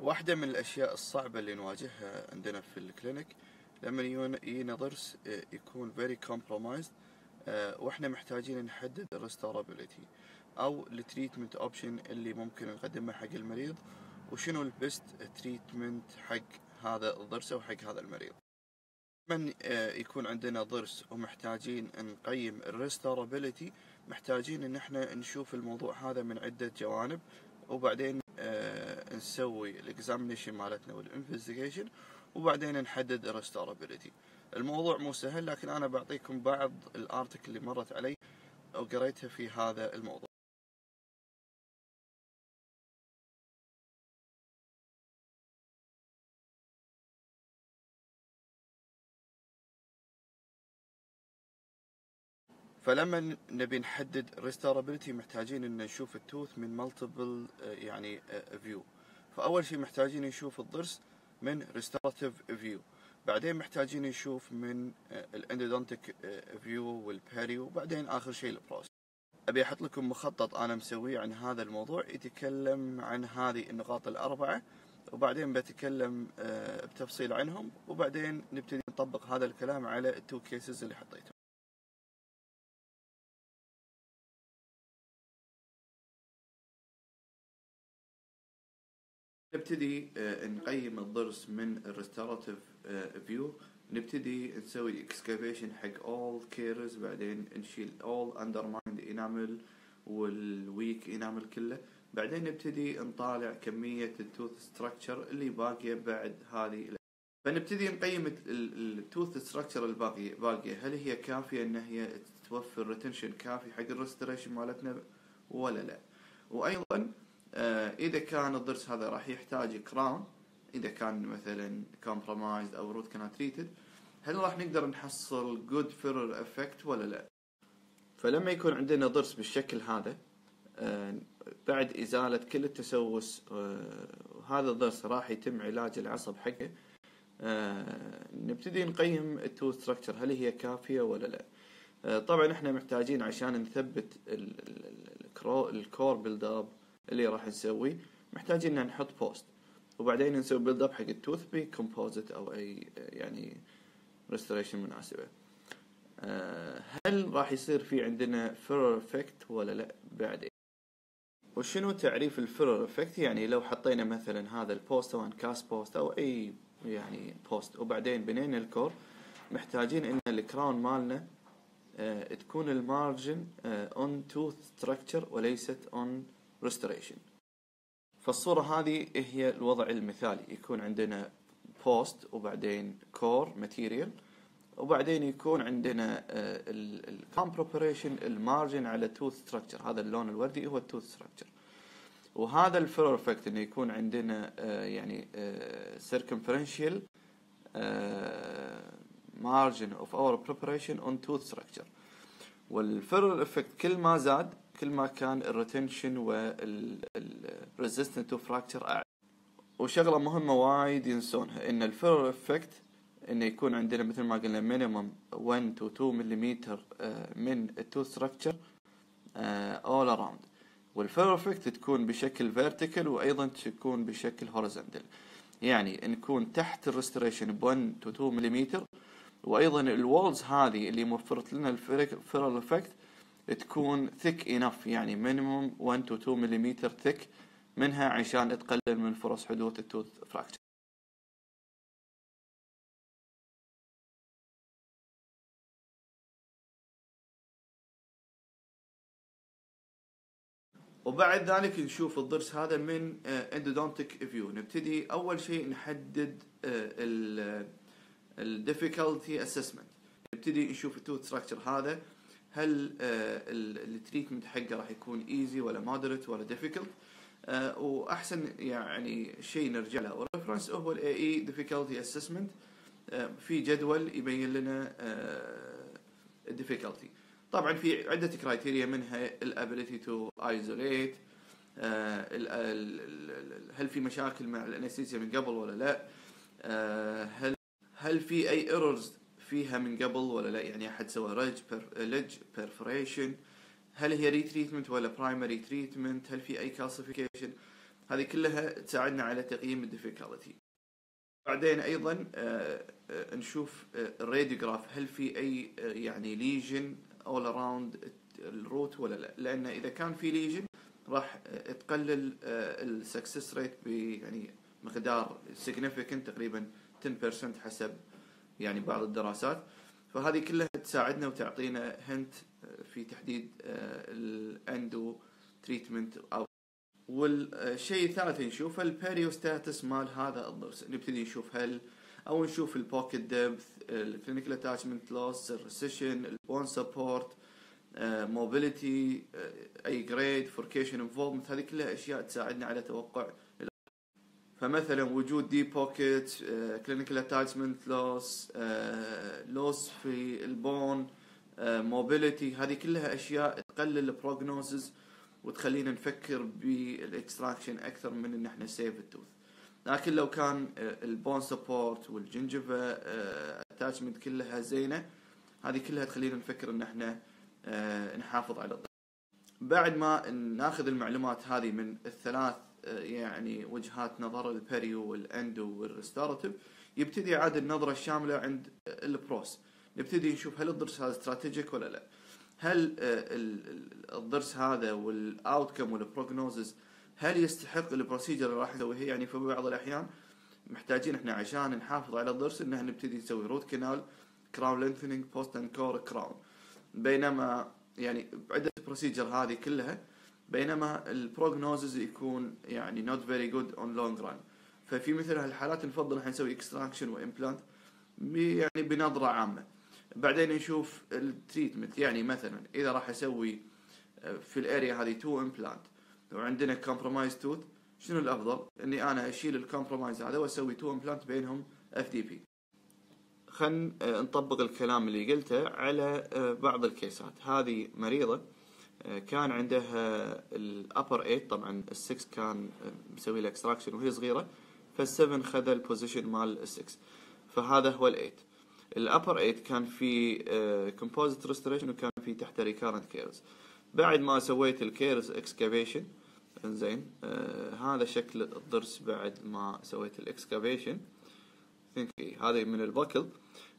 واحدة من الأشياء الصعبة اللي نواجهها عندنا في الكلينيك لما يجينا ضرس يكون very compromised، واحنا محتاجين نحدد الريستورابيلتي أو التريتمنت اوبشن اللي ممكن نقدمه حق المريض، وشنو البست تريتمنت حق هذا الضرس أو حق هذا المريض. من يكون عندنا ضرس ومحتاجين نقيم الريستورابيلتي، محتاجين ان احنا نشوف الموضوع هذا من عدة جوانب، وبعدين نسوي الاكزامينيشن مالتنا والانفستيجيشن، وبعدين نحدد الريستورابيلتي. الموضوع مو سهل، لكن انا بعطيكم بعض الارتكل اللي مرت علي او قريتها في هذا الموضوع. فلما نبي نحدد ريستورابيلتي محتاجين ان نشوف التوث من مالتيبل يعني فيو. فاول شيء محتاجين نشوف الضرس من ريستوراتيف فيو، بعدين محتاجين نشوف من الاندودونتيك فيو والبيريو، وبعدين اخر شيء البروس. ابي احط لكم مخطط انا مسويه عن هذا الموضوع يتكلم عن هذه النقاط الاربعه، وبعدين بتكلم بتفصيل عنهم، وبعدين نبتدي نطبق هذا الكلام على التو كيسز اللي حطيتهم. نبتدي نقيم الضرس من الريستوراتيف فيو. نبتدي نسوي اكسكافيشن حق all caries، بعدين نشيل all undermined enamel والويك enamel كله، بعدين نبتدي نطالع كمية التوث ستراكشر اللي باقية بعد هذه. فنبتدي نقيم التوث ستراكشر الباقية هل هي كافية ان هي توفر ريتنشن كافي حق الريستوريشن مالتنا ولا لا. وايضا اذا كان الضرس هذا راح يحتاج كراون، اذا كان مثلا compromised او root canal treated، هل راح نقدر نحصل good furrow effect ولا لا. فلما يكون عندنا ضرس بالشكل هذا بعد ازالة كل التسوس، هذا الضرس راح يتم علاج العصب حقه. نبتدي نقيم التوث ستراكشر هل هي كافية ولا لا. طبعا احنا محتاجين عشان نثبت الكور بيلد اب اللي راح نسوي، محتاجين ان نحط بوست، وبعدين نسوي بيلد اب حق التوث بي كومبوزيت او اي يعني ريستوريشن مناسبة. هل راح يصير في عندنا فيرور افكت ولا لا بعدين. وشنو تعريف الفيرور افكت؟ يعني لو حطينا مثلا هذا البوست سواء كاس بوست او اي يعني بوست، وبعدين بنينا الكور، محتاجين ان الكراون مالنا تكون المارجن on tooth structure وليست on restoration. فالصورة هذه هي الوضع المثالي، يكون عندنا post وبعدين core material، وبعدين يكون عندنا الcam preparation المارجن على tooth structure. هذا اللون الوردي هو tooth structure. وهذا الفيرور افكت انه يكون عندنا يعني circumferential margin of our preparation on tooth structure. والفيرور افكت كل ما زاد كل ما كان الريتنشن والريزيستنت تو فراكتشر اعلى. وشغله مهمه وايد ينسونها ان الفيرور افكت انه يكون عندنا مثل ما قلنا مينيمم 1 to 2 ملم من التوث ستراكشر all around. والفيرور افكت تكون بشكل فيرتيكال وايضا تكون بشكل هوريزونتال، يعني نكون تحت الريستوريشن ب 1 to 2 ملم، وايضا الوولز هذه اللي موفرت لنا الفيرور افكت تكون thick enough، يعني minimum 1 to 2 ملم thick منها عشان تقلل من فرص حدوث التوث فراكتشر. وبعد ذلك نشوف الضرس هذا من endodontic view. نبتدي اول شيء نحدد difficulty assessment. نبتدي نشوف التوث ستراكشر هذا هل التريتمنت حقه راح يكون ايزي ولا مودريت ولا difficult. واحسن يعني شيء نرجع له ريفرنس هو الاي اي difficulty assessment. في جدول يبين لنا الديفيكولتي. طبعا في عده كرايتيريا منها الابيليتي تو ايزوليت، هل في مشاكل مع الانستيزيا من قبل ولا لا، هل في اي ايرورز فيها من قبل ولا لا، يعني احد سوى ليدج بيرفوريشن، هل هي ري تريتمنت ولا برايمري تريتمنت، هل في اي كالسيفيكيشن، هذه كلها تساعدنا على تقييم الديفيكالتي. بعدين ايضا نشوف الراديوجراف هل في اي يعني ليجن اول اراوند الروت ولا لا، لان اذا كان في ليجن راح تقلل السكسس ريت ب يعني مقدار significant تقريبا 10% حسب يعني بعض الدراسات. فهذه كلها تساعدنا وتعطينا هنت في تحديد الاندو تريتمنت. او والشيء الثالث نشوف البيريوستاتس مال هذا الضرس، نبتدي نشوف هل او نشوف البوكيت ديبث، الكلينيكال اتاتشمنت لوس، الريسيشن، البون سبورت، موبيليتي، اي جريد، فوركيشن انفولفمنت. هذه كلها اشياء تساعدنا على توقع. فمثلا وجود دي بوكيت، كلينيكال اتاتشمنت لوس، لوس في البون، موبيليتي، هذه كلها اشياء تقلل البروجنوسيس وتخلينا نفكر بالاكستراكشن اكثر من ان احنا سيف التوث. لكن لو كان البون سبورت والجنجفا اتاتشمنت كلها زينه، هذه كلها تخلينا نفكر ان احنا نحافظ على الضغط. بعد ما ناخذ المعلومات هذه من الثلاث يعني وجهات نظر، البيريو والاندو والريستوراتيف، يبتدي عاد النظره الشامله عند البروس. نبتدي نشوف هل الضرس هذا استراتيجيك ولا لا، هل الضرس هذا والاوتكم والبروجنوزز هل يستحق البروسيجر اللي راح نسويه. يعني في بعض الاحيان محتاجين احنا عشان نحافظ على الضرس ان نبتدي نسوي روت كانال، كراون لينثنينج، بوست اند كور كراون، بينما يعني عدة بروسيجر هذه كلها، بينما البروجنوزز يكون يعني not very good on long run. ففي مثل هالحالات نفضل احنا نسوي اكستراكشن وامبلانت يعني بنظرة عامة. بعدين نشوف التريتمنت، يعني مثلا اذا راح اسوي في الاريا هذه 2 امبلانت وعندنا كومبرومايز توث، شنو الافضل؟ اني انا اشيل الكومبرومايز هذا واسوي 2 امبلانت بينهم اف دي بي. خلينا نطبق الكلام اللي قلته على بعض الكيسات. هذه مريضة كان عندها الابر 8، طبعا ال6 كان مسوي له اكستراكشن وهي صغيرة، فال7 خذ البوزيشن مال ال6، فهذا هو ال8. الابر 8 كان في كومبوزيت ريستوريشن وكان في تحته ريكارنت كيرز. بعد ما سويت الكيرز اكسكافيشن، انزين هذا شكل الضرس بعد ما سويت الاكسكافيشن. هذه من الباكل.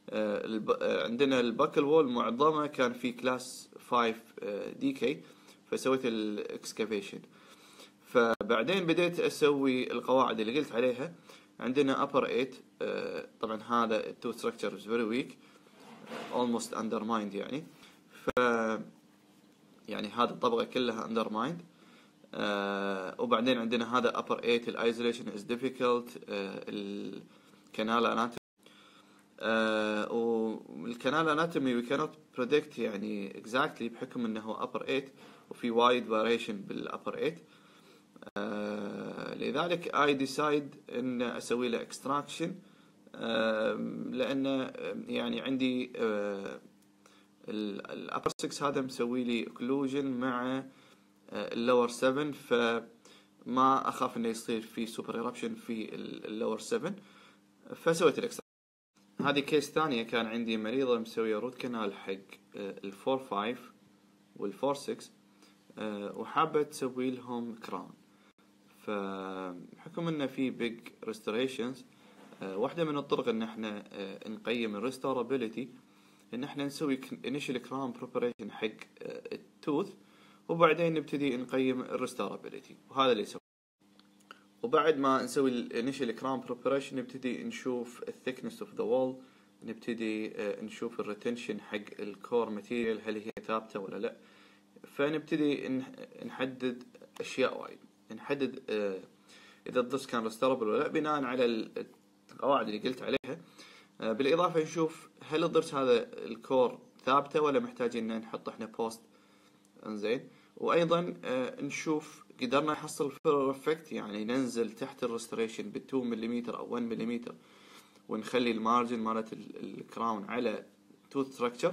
عندنا الباكل وول معظمه كان في كلاس 5 دي كي، فسويت الاكسكافيشن. فبعدين بديت اسوي القواعد اللي قلت عليها. عندنا upper 8، طبعا هذا التوث structure is very weak almost undermined يعني، ف يعني هذه الطبقة كلها undermined. وبعدين عندنا هذا upper 8 الايزوليشن is difficult، الكانال اناتومي والكانال اناتومي we cannot predict يعني exactly بحكم انه upper 8 وفي wide variation بالupper 8. لذلك I decide ان اسوي له extraction، لان يعني عندي الupper 6 هذا مسوي لي occlusion مع اللور 7، فما اخاف انه يصير في super eruption في اللور 7، فسويت الاكستراكشن. هذه كيس ثانية، كان عندي مريضة مسوية روت كانال حق الفور 5 والفور 6 وحابة تسوي لهم كراون. فحكم انه في بيج ريستوريشنز، واحدة من الطرق ان احنا نقيم الريستورابيليتي ان احنا نسوي initial crown preparation حق التوث، وبعدين نبتدي نقيم الريستورابيليتي، وهذا اللي يسوي. وبعد ما نسوي الانيشال كراون بريباريشن نبتدي نشوف الثيكنس اوف ذا وول، نبتدي نشوف الريتنشن حق الكور ماتيريال هل هي ثابته ولا لا. فنبتدي نحدد اشياء وايد، نحدد اذا الضرس كان ريستوربل ولا لا بناء على القواعد اللي قلت عليها. بالاضافه نشوف هل الضرس هذا الكور ثابته ولا محتاجين ان نحط احنا بوست، انزين. وايضا نشوف قدرنا نحصل فيرر افكت، يعني ننزل تحت الريستوريشن ب2 ملم او 1 ملم ونخلي المارجن مالت الكراون على توث ستراكشر.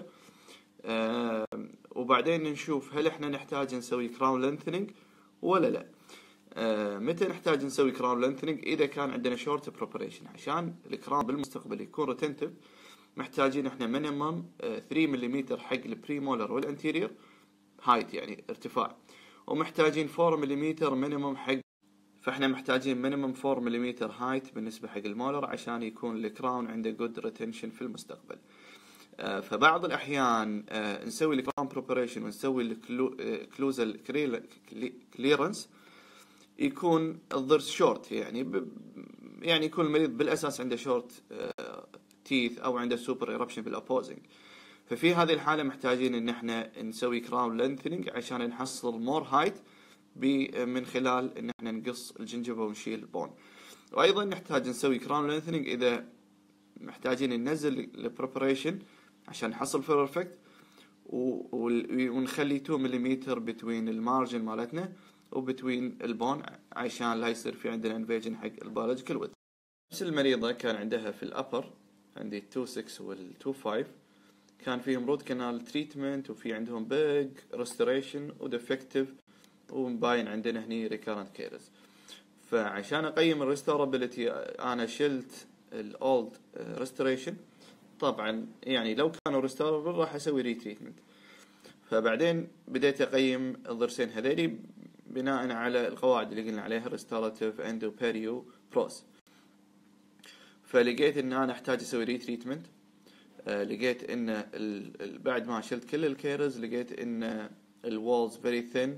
وبعدين نشوف هل احنا نحتاج نسوي كراون لينثنينج ولا لا. متى نحتاج نسوي كراون لينثنينج؟ اذا كان عندنا شورت بريباريشن عشان الكراون بالمستقبل يكون ريتنتيف، محتاجين احنا مينيمم 3 ملم حق البريمولر والانتيريور هايت يعني ارتفاع، ومحتاجين 4 ملم مينيمم حق فاحنا محتاجين مينيمم 4 ملم هايت بالنسبة حق المولر عشان يكون الكراون عنده جود ريتنشن في المستقبل. فبعض الأحيان نسوي الكراون بروبريشن ونسوي الكلوزال كليرنس، يكون الضرس شورت، يعني يكون المريض بالأساس عنده شورت تيث أو عنده سوبر ايربشن بالأبوزنج. ففي هذه الحالة محتاجين إن احنا نسوي كراون لينثنينج عشان نحصل مور هايت من خلال إن احنا نقص الجنجبة ونشيل البون. وأيضا نحتاج نسوي كراون لينثنينج إذا محتاجين ننزل البريبريشن عشان نحصل فيلر افكت، ونخلي 2 ملم بتوين المارجن مالتنا وبتوين البون عشان لا يصير في عندنا انفيجن حق البيولوجيكال ويد. نفس المريضة كان عندها في الأبر عندي 2.6 وال 2.5 كان فيهم روت كانال تريتمنت وفي عندهم بيج ريستوريشن وديفكتيف ومباين عندنا هني ريكارنت كيرز. فعشان اقيم الريستورابيلتي انا شلت الاولد ريستوريشن، طبعا يعني لو كانوا ريستورابل راح اسوي ريتريتمنت. فبعدين بديت اقيم الضرسين هذيلي بناء على القواعد اللي قلنا عليها ريستوراتيف اندو بيريو بروس. فلقيت ان انا احتاج اسوي ريتريتمنت. لقيت ان بعد ما شلت كل الكيرز لقيت ان الوالز فيري ثين،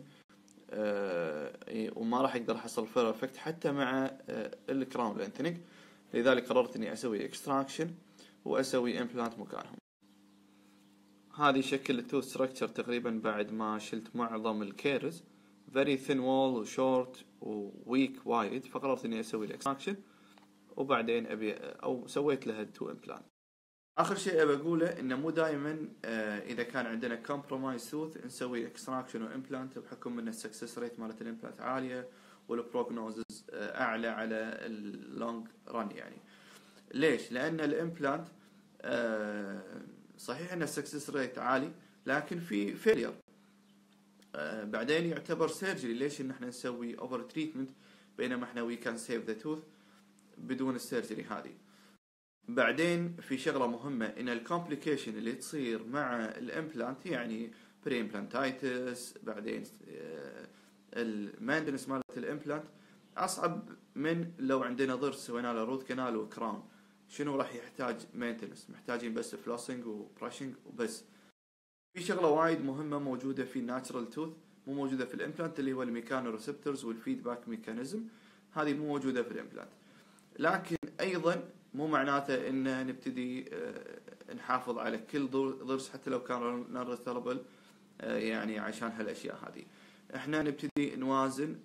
وما راح اقدر احصل فير افكت حتى مع الكراون لينثنينج. لذلك قررت اني اسوي اكستراكشن واسوي امبلانت مكانهم. هذه شكل التوث ستراكشر تقريبا بعد ما شلت معظم الكيرز، very thin wall وشورت وويك وايد. فقررت اني اسوي الاكستراكشن وبعدين سويت لها 2 امبلانت. اخر شيء ابى اقوله انه مو دائما اذا كان عندنا كومبرومايز توث نسوي اكستراكشن وامبلانت بحكم ان السكسس ريت مالت الامبلانت عاليه والبروجنوزز اعلى على اللونج ران. يعني ليش؟ لان الامبلانت صحيح ان السكسس ريت عالي لكن في فيلير بعدين يعتبر سيرجري. ليش ان احنا نسوي اوفر تريتمنت بينما احنا وي كان سيف ذا توث بدون السيرجري هذه؟ بعدين في شغلة مهمة ان الكومبليكيشن اللي تصير مع الامبلانت يعني بري امبلانتايتس، بعدين المينتنس مالت الامبلانت اصعب من لو عندنا ضرس سوينا له روت كانال وكراون. شنو راح يحتاج مينتنس؟ محتاجين بس فلوسنج وبراشنج وبس. في شغلة وايد مهمة موجودة في الناتشرال توث مو موجودة في الامبلانت، اللي هو الميكانو ريسبتورز والفيدباك ميكانيزم. هذه مو موجودة في الامبلانت، لكن ايضا مو معناته ان نبتدي نحافظ على كل ضرس حتى لو كان نون ريستوربل يعني عشان هالاشياء هذه. احنا نبتدي نوازن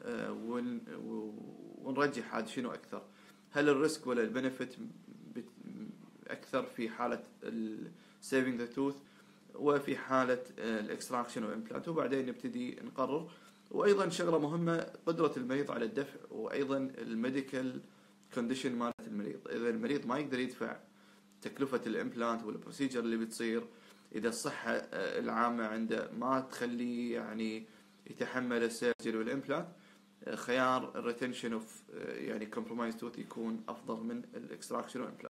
ونرجح هذا شنو اكثر، هل الريسك ولا البنفيت اكثر في حاله سيفينج ذا توث وفي حاله الاكستراكشن والامبلانت، وبعدين نبتدي نقرر. وايضا شغله مهمه قدره المريض على الدفع، وايضا الميديكال كونديشن مالت المريض. اذا المريض ما يقدر يدفع تكلفة الامبلانت والبروسيجر اللي بتصير، اذا الصحة العامة عنده ما تخليه يعني يتحمل السيرجري والامبلانت، خيار الريتنشن اوف يعني كومبرومايز توث يكون افضل من الاكستراكشن والامبلانت.